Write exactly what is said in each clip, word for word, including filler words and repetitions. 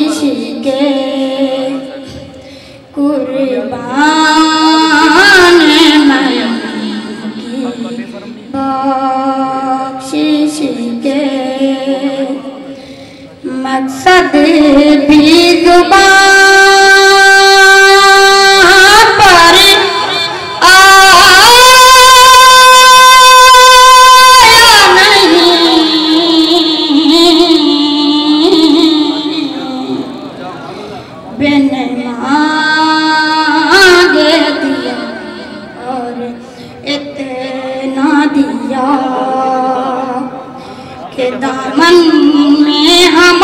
बख्शिश के कुर्बान मैं की बख्शिश के मकसद भी ज़ुबान पर आया नहीं, बिन मांगे दिया और इतना दिया कि दामन में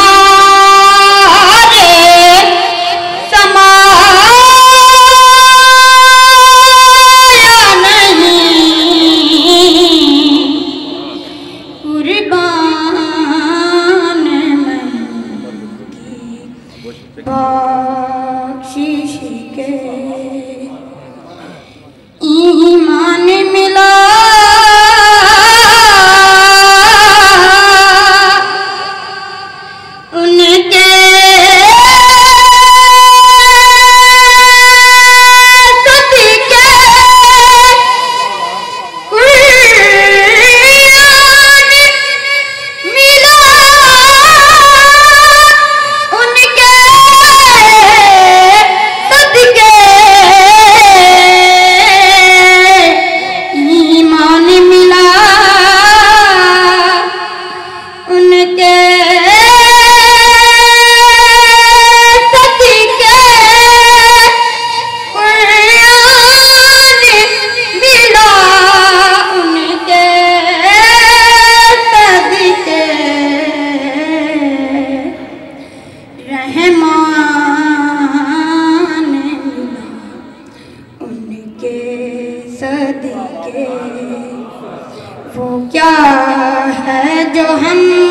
हमारे समाया नहीं, कुर्बान मैं की बख्शिश के ईमान मिला उनके सदके, कुर्बान मिला उनके सदके, ईमान मिला उनके रहमान मिला उनके सदके। वो क्या है जो हम